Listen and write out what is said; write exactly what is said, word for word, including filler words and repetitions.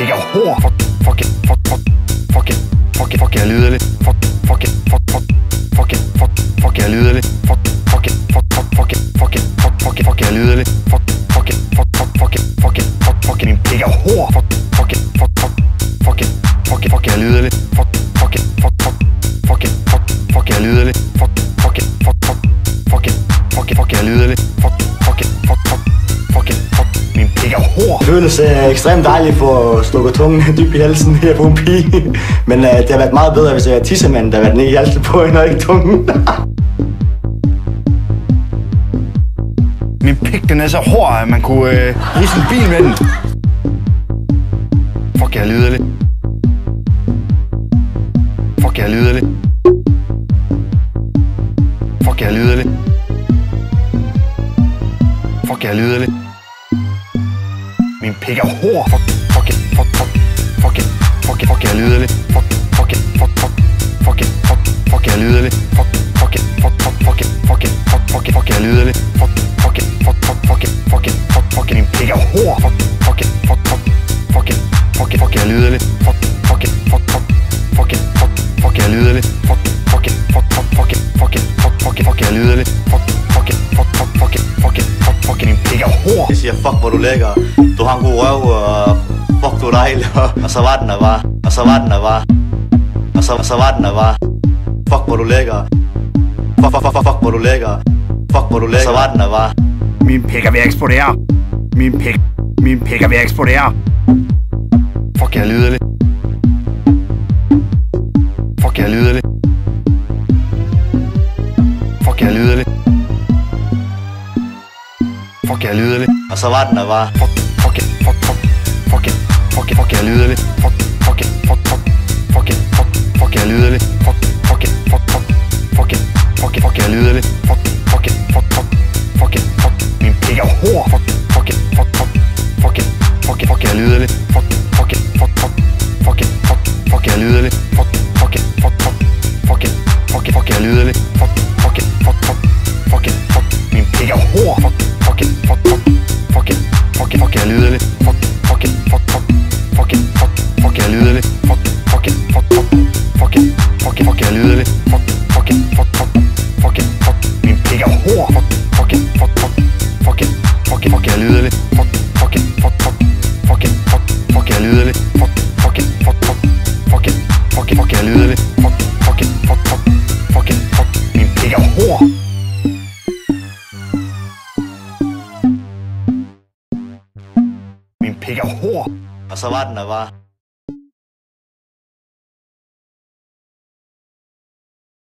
pik er hår. Fuck, fuck it, fuck, fuck, fuck it, fuck it, fuck jeg lyder lidt. Fuck, fuck it, fuck, fuck, fuck it, fuck, fuck jeg lyder lidt. Fuck, fuck it, fuck, fuck, fuck it, fuck it, fuck, fuck it, fuck jeg lyder lidt. Fuck, fuck it, fuck, fuck, fuck it, fuck it, fuck, fuck it, min pik er hår. Fuck, fuck it, fuck, fuck, fuck it, fuck it, fuck jeg lyder lidt. Fuck, fuck it, fuck, fuck, fuck it, fuck, fuck jeg lyder lidt. Fuck, fuck it, fuck, fuck, fuck it, fuck it, fuck jeg lyder lidt. Fuck, fuck it, fuck, fuck, fuck it, fuck, min pik er hår. Det føles uh, ekstremt dejligt for at slukke tungen dybt i halsen her på en pige. Men uh, det har været meget bedre, hvis jeg er tissemanden, der har været nede i halsen på hende og ikke tungen. Min pik, den er så hård, at man kunne øh, rise en bil med den. Fuck, jeg lyder lidt. Fuck, jeg lyder lidt. Fuck, jeg lyder lidt. Fuck, jeg lyder lidt. Min pik er hård. Fuck, fuck it, fuck, fuck, fuck it, fuck it, fuck, jeg lyder lidt. Fuck, fuck it, fuck, fuck, fuck it, fuck, fuck, jeg lyder lidt. Fuck, fuck it, fuck, fuck, fuck it, fuck it, fuck, fuck it, fuck, jeg lyder lidt. Fuck, fuck it, fuck, fuck, fuck it, fuck it, fuck, fuck it, min pik er hård. Fuck, fuck it, fuck, fuck, fuck it, fuck it, fuck, jeg lyder lidt. Fuck, fuck it, fuck, fuck, fuck it, fuck, fuck, jeg lyder lidt. Fuck, fuck it, fuck, fuck, fuck it, fuck it, fuck, fuck it, fuck, jeg lyder lidt. Fuck, fuck it, fuck, fuck, fuck it, fuck it, fuck, fuck it, min pik er hård. Jeg siger, fuck hvor du lækker. Du har en god røv, og fuck du er dejlig. Og så var den der var, og så var den der var, og så, så var den der var. Fuck hvor du lækker. Fuck, fuck, fuck, fuck hvor du lækker. Fuck hvor du lækker. Så var den der var. Min pik er ved at eksplodere. Min pik, min pik er ved at eksplodere. Fuck, jeg lyder lidt. Fuck, jeg lyder lidt. Fuck, jeg lyder lidt. Fuck, jeg lyder lidt. Og så var den der var. Fuck, fuck it, fuck, fuck, fuck it, fuck it, fuck, jeg lyder lidt. Fuck, fuck it, fuck, fuck, fuck it, fuck, fuck, jeg lyder lidt. Fuck, fuck it, fuck, fuck, fuck it, fuck it, fuck, jeg lyder lidt. Fuck, fuck it, fuck, fuck, fuck it, fuck, min pik er hård. Fuck, fuck it, fuck, fuck, fuck it, fuck it, fuck, jeg lyder lidt. Fuck, fuck it, fuck, fuck, fuck it, fuck, fuck, jeg lyder lidt. Fuck, fuck it, fuck, fuck, fuck it, fuck it, fuck, jeg lyder lidt. Fuck, fuck it, fuck, fuck, fuck it, fuck, min pik er hård. Fuck, fuck it, fuck, fuck, fuck it, fuck it, fuck, jeg lyder lidt. Fuck, fuck it, fuck, fuck, fuck it, fuck, fuck, jeg lyder lidt. Fuck, fuck it, fuck, fuck, fuck it, fuck it, fuck, jeg lyder lidt. Fuck, fuck it, fuck, fuck, fuck it, fuck, min pik er hård. Fuck, fuck it, fuck, fuck, fuck it, fuck it, fuck, jeg lyder lidt. Fuck, fuck it, fuck, fuck, fuck it, fuck, fuck, jeg lyder lidt. Fuck, fuck it, fuck, fuck, fuck it, fuck it, fuck, jeg lyder lidt. Fuck, fuck it, fuck, fuck, fuck it, fuck, min pik er hård. Min pik er hård. Og så var den der var.